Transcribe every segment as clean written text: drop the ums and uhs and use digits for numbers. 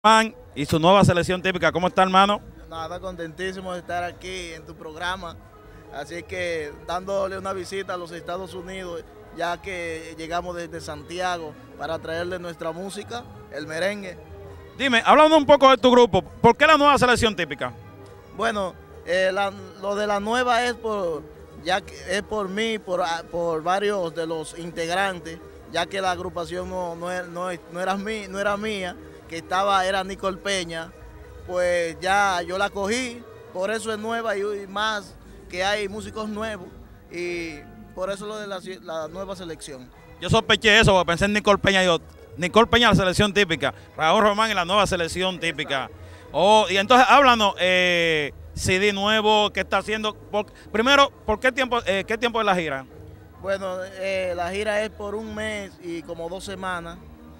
Y su nueva selección típica. ¿Cómo está, hermano? Nada, contentísimo de estar aquí en tu programa. Así que dándole una visita a los Estados Unidos, ya que llegamos desde Santiago para traerle nuestra música, el merengue. Dime, hablando un poco de tu grupo, ¿por qué la nueva selección típica? Bueno, lo de la nueva es por mí, por varios de los integrantes, ya que la agrupación no era mía, que era Nicole Peña, pues ya yo la cogí, por eso es nueva y más que hay músicos nuevos y por eso lo de la nueva selección. Yo sospeché eso, porque pensé en Nicole Peña, Nicole Peña la selección típica, Raúl Román y la nueva selección típica. Oh, y entonces háblanos, CD nuevo, ¿qué está haciendo? Primero, ¿por qué tiempo es la gira? Bueno, la gira es por un mes y como 2 semanas.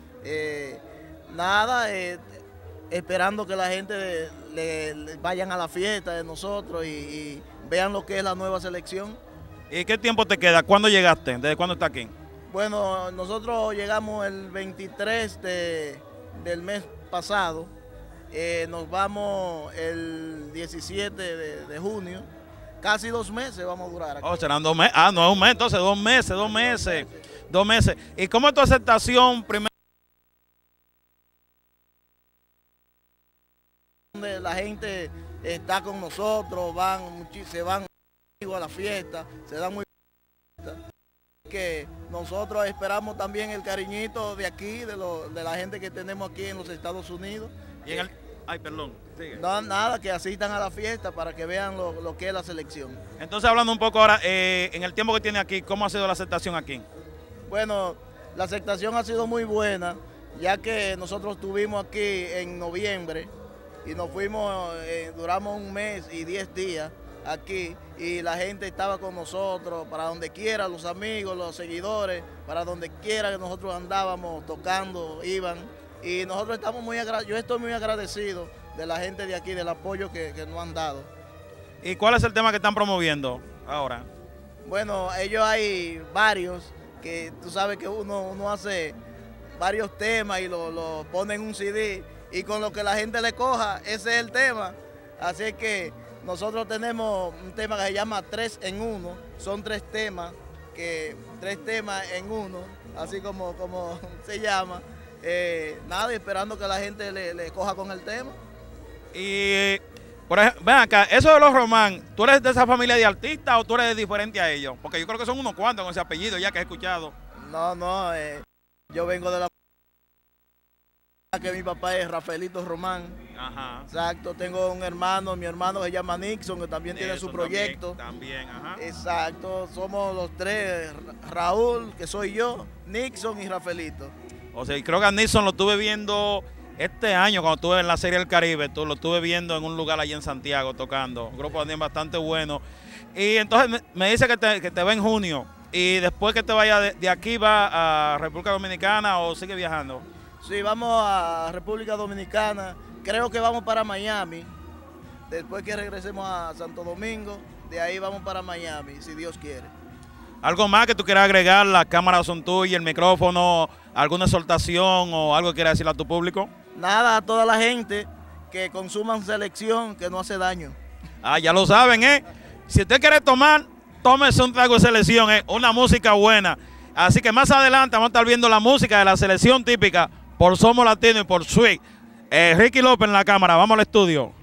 Esperando que la gente le vayan a la fiesta de nosotros y vean lo que es la nueva selección. ¿Y qué tiempo te queda? ¿Cuándo llegaste? ¿Desde cuándo estás aquí? Bueno, nosotros llegamos el 23 del mes pasado. Nos vamos el 17 de junio. Casi 2 meses vamos a durar aquí. Oh, serán 2 meses. Ah, no es un mes, entonces 2 meses, 2 meses. 2 meses. ¿Y cómo es tu aceptación primero? La gente está con nosotros, se van a la fiesta, se dan muy que nosotros esperamos también el cariñito de aquí, de la gente que tenemos aquí en los Estados Unidos. Y ay, perdón, sigue. No, nada, que asistan a la fiesta para que vean lo que es la selección. Entonces, hablando un poco ahora, en el tiempo que tiene aquí, ¿cómo ha sido la aceptación aquí? Bueno, la aceptación ha sido muy buena, ya que nosotros estuvimos aquí en noviembre y nos fuimos, duramos 1 mes y 10 días aquí y la gente estaba con nosotros para donde quiera, los amigos, los seguidores, para donde quiera que nosotros andábamos tocando, iban. Y nosotros estamos yo estoy muy agradecido de la gente de aquí, del apoyo que nos han dado. ¿Y cuál es el tema que están promoviendo ahora? Bueno, ellos hay varios, que tú sabes que uno hace varios temas y lo pone en un CD y con lo que la gente le coja, ese es el tema. Así que nosotros tenemos un tema que se llama 3 en 1, son 3 temas, 3 temas en 1, así como se llama. Nada, esperando que la gente le coja con el tema. Y, por ejemplo, ven acá, eso de los Román, ¿tú eres de esa familia de artistas o tú eres diferente a ellos? Porque yo creo que son unos cuantos con ese apellido ya que he escuchado. No, yo vengo de la que mi papá es Rafaelito Román. Ajá. Exacto, tengo un hermano, mi hermano se llama Nixon, que también tiene su proyecto. También, ajá. Exacto, somos los 3, Raúl, que soy yo, Nixon y Rafaelito. O sea, y creo que a Nixon lo estuve viendo este año cuando estuve en la Serie del Caribe, lo estuve viendo en un lugar allí en Santiago tocando, un grupo también bastante bueno. Y entonces me dice que te va en junio y después que te vaya de aquí va a República Dominicana o sigue viajando. Sí, vamos a República Dominicana, creo que vamos para Miami, después que regresemos a Santo Domingo, de ahí vamos para Miami, si Dios quiere. ¿Algo más que tú quieras agregar? Las cámaras son tuyas, el micrófono, alguna exhortación o algo que quieras decirle a tu público. Nada, a toda la gente que consuman selección, que no hace daño. Ah, ya lo saben, ¿eh? Si usted quiere tomar, tómese un trago de selección, una música buena. Así que más adelante vamos a estar viendo la música de la selección típica por Somos Latinos y por Sweet. Ricky López en la cámara, vamos al estudio.